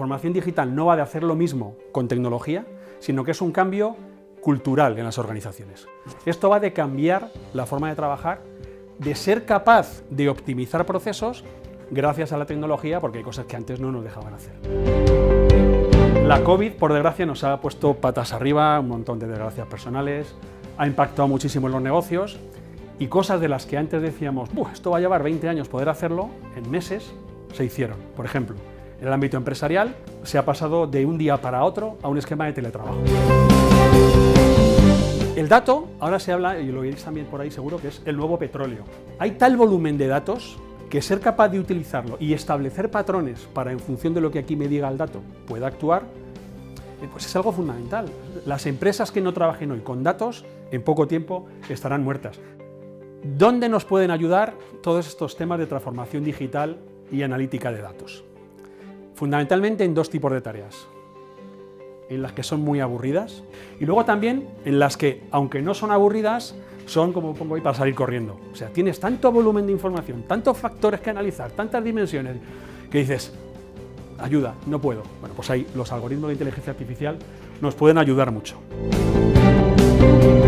transformación digital no va de hacer lo mismo con tecnología, sino que es un cambio cultural en las organizaciones. Esto va de cambiar la forma de trabajar, de ser capaz de optimizar procesos gracias a la tecnología, porque hay cosas que antes no nos dejaban hacer. La COVID, por desgracia, nos ha puesto patas arriba, un montón de desgracias personales, ha impactado muchísimo en los negocios y cosas de las que antes decíamos, esto va a llevar 20 años poder hacerlo, en meses se hicieron. Por ejemplo, en el ámbito empresarial se ha pasado de un día para otro a un esquema de teletrabajo. El dato, ahora se habla, y lo oiréis también por ahí seguro, que es el nuevo petróleo. Hay tal volumen de datos que ser capaz de utilizarlo y establecer patrones para, en función de lo que aquí me diga el dato, pueda actuar, pues es algo fundamental. Las empresas que no trabajen hoy con datos, en poco tiempo estarán muertas. ¿Dónde nos pueden ayudar todos estos temas de transformación digital y analítica de datos? Fundamentalmente en dos tipos de tareas. En las que son muy aburridas y luego también en las que, aunque no son aburridas, son, como pongo ahí, para salir corriendo. O sea, tienes tanto volumen de información, tantos factores que analizar, tantas dimensiones, que dices, ayuda, no puedo. Bueno, pues ahí los algoritmos de inteligencia artificial nos pueden ayudar mucho.